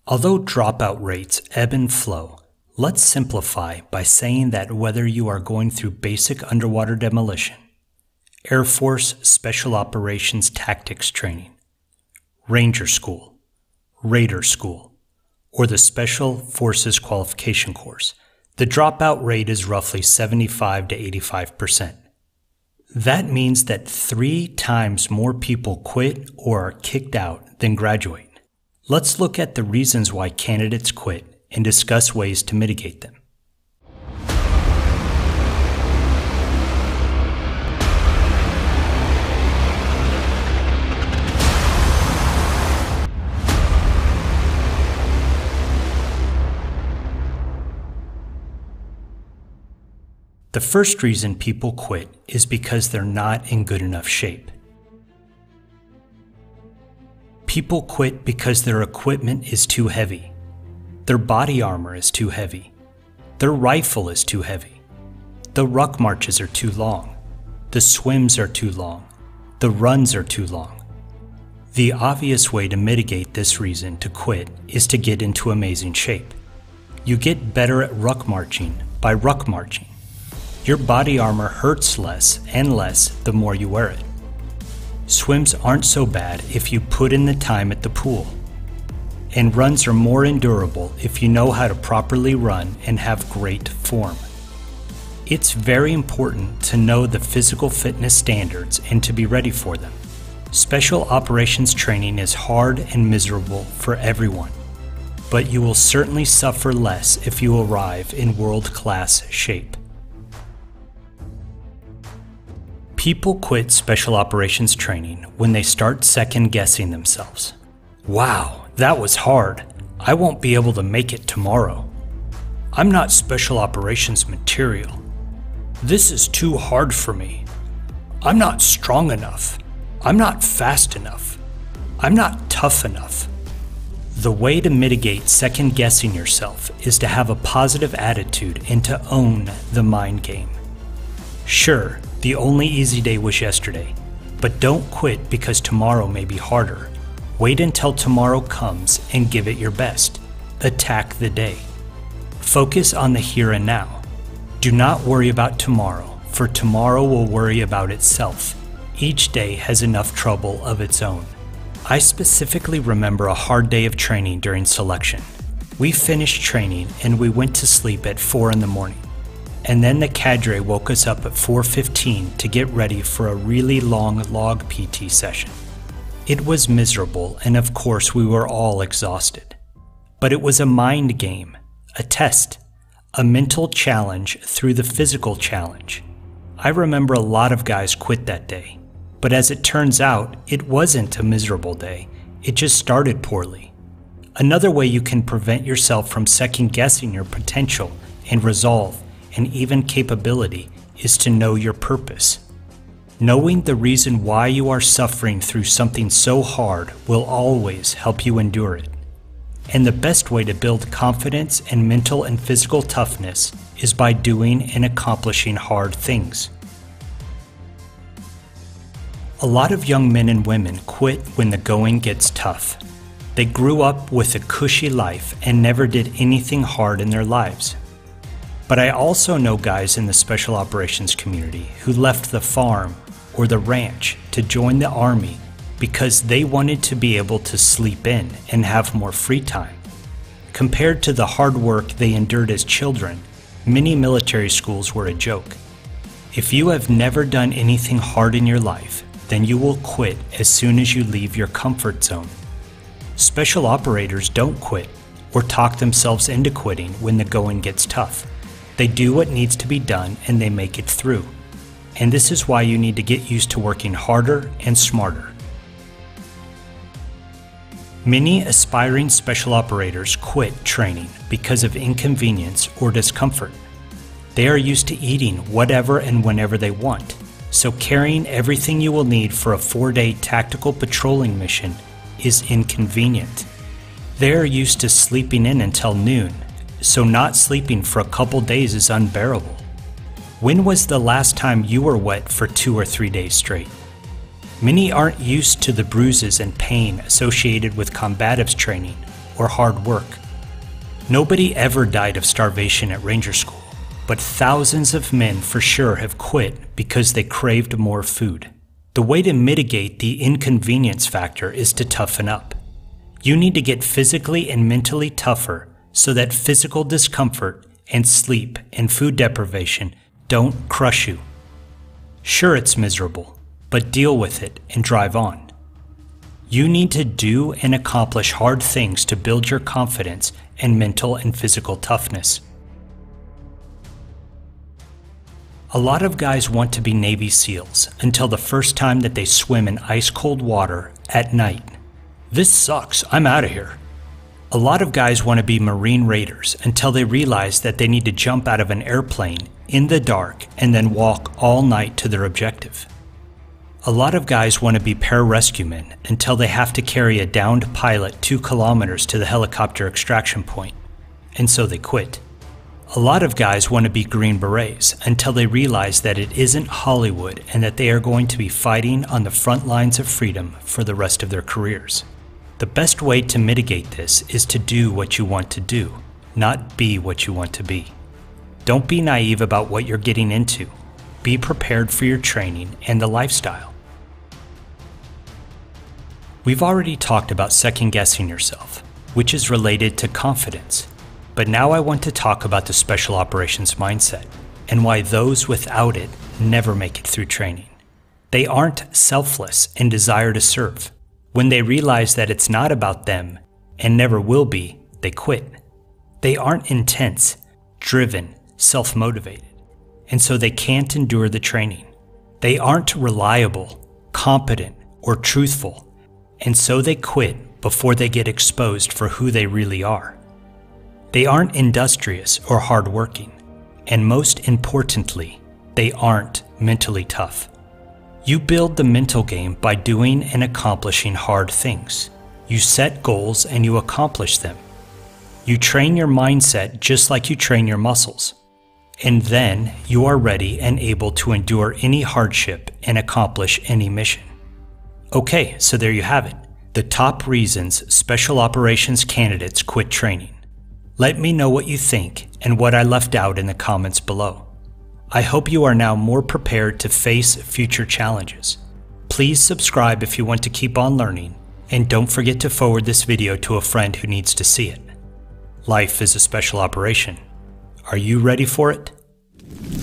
Although dropout rates ebb and flow, let's simplify by saying that whether you are going through basic underwater demolition, Air Force Special Operations Tactics Training, Ranger School, Raider School, or the Special Forces Qualification Course, the dropout rate is roughly 75 to 85%. That means that 3 times more people quit or are kicked out than graduate. Let's look at the reasons why candidates quit and discuss ways to mitigate them. The first reason people quit is because they're not in good enough shape. People quit because their equipment is too heavy. Their body armor is too heavy. Their rifle is too heavy. The ruck marches are too long. The swims are too long. The runs are too long. The obvious way to mitigate this reason to quit is to get into amazing shape. You get better at ruck marching by ruck marching. Your body armor hurts less and less the more you wear it. Swims aren't so bad if you put in the time at the pool. And runs are more endurable if you know how to properly run and have great form. It's very important to know the physical fitness standards and to be ready for them. Special operations training is hard and miserable for everyone, but you will certainly suffer less if you arrive in world-class shape. People quit special operations training when they start second-guessing themselves. Wow, that was hard. I won't be able to make it tomorrow. I'm not special operations material. This is too hard for me. I'm not strong enough. I'm not fast enough. I'm not tough enough. The way to mitigate second-guessing yourself is to have a positive attitude and to own the mind game. Sure, the only easy day was yesterday, but don't quit because tomorrow may be harder. Wait until tomorrow comes and give it your best. Attack the day. Focus on the here and now. Do not worry about tomorrow, for tomorrow will worry about itself. Each day has enough trouble of its own. I specifically remember a hard day of training during selection. We finished training and we went to sleep at 4 in the morning. And then the cadre woke us up at 4:15 to get ready for a really long log PT session. It was miserable, and of course we were all exhausted. But it was a mind game, a test, a mental challenge through the physical challenge. I remember a lot of guys quit that day, but as it turns out, it wasn't a miserable day, it just started poorly. Another way you can prevent yourself from second-guessing your potential and resolve and even capability is to know your purpose. Knowing the reason why you are suffering through something so hard will always help you endure it. And the best way to build confidence and mental and physical toughness is by doing and accomplishing hard things. A lot of young men and women quit when the going gets tough. They grew up with a cushy life and never did anything hard in their lives. But I also know guys in the special operations community who left the farm or the ranch to join the Army because they wanted to be able to sleep in and have more free time. Compared to the hard work they endured as children, many military schools were a joke. If you have never done anything hard in your life, then you will quit as soon as you leave your comfort zone. Special operators don't quit or talk themselves into quitting when the going gets tough. They do what needs to be done and they make it through. And this is why you need to get used to working harder and smarter. Many aspiring special operators quit training because of inconvenience or discomfort. They are used to eating whatever and whenever they want, so carrying everything you will need for a 4-day tactical patrolling mission is inconvenient. They are used to sleeping in until noon, so not sleeping for a couple days is unbearable. When was the last time you were wet for 2 or 3 days straight? Many aren't used to the bruises and pain associated with combatives training or hard work. Nobody ever died of starvation at Ranger School, but thousands of men for sure have quit because they craved more food. The way to mitigate the inconvenience factor is to toughen up. You need to get physically and mentally tougher so that physical discomfort and sleep and food deprivation don't crush you. Sure, it's miserable, but deal with it and drive on. You need to do and accomplish hard things to build your confidence and mental and physical toughness. A lot of guys want to be Navy SEALs until the first time that they swim in ice-cold water at night. This sucks, I'm out of here. A lot of guys want to be Marine Raiders until they realize that they need to jump out of an airplane in the dark and then walk all night to their objective. A lot of guys want to be pararescue men until they have to carry a downed pilot 2 kilometers to the helicopter extraction point, and so they quit. A lot of guys want to be Green Berets until they realize that it isn't Hollywood and that they are going to be fighting on the front lines of freedom for the rest of their careers. The best way to mitigate this is to do what you want to do, not be what you want to be. Don't be naive about what you're getting into. Be prepared for your training and the lifestyle. We've already talked about second-guessing yourself, which is related to confidence. But now I want to talk about the special operations mindset and why those without it never make it through training. They aren't selfless and desire to serve. When they realize that it's not about them and never will be, they quit. They aren't intense, driven, self-motivated, and so they can't endure the training. They aren't reliable, competent, or truthful, and so they quit before they get exposed for who they really are. They aren't industrious or hardworking, and most importantly, they aren't mentally tough. You build the mental game by doing and accomplishing hard things. You set goals and you accomplish them. You train your mindset just like you train your muscles. And then you are ready and able to endure any hardship and accomplish any mission. Okay, so there you have it. The top reasons special operations candidates quit training. Let me know what you think and what I left out in the comments below. I hope you are now more prepared to face future challenges. Please subscribe if you want to keep on learning, and don't forget to forward this video to a friend who needs to see it. Life is a special operation. Are you ready for it?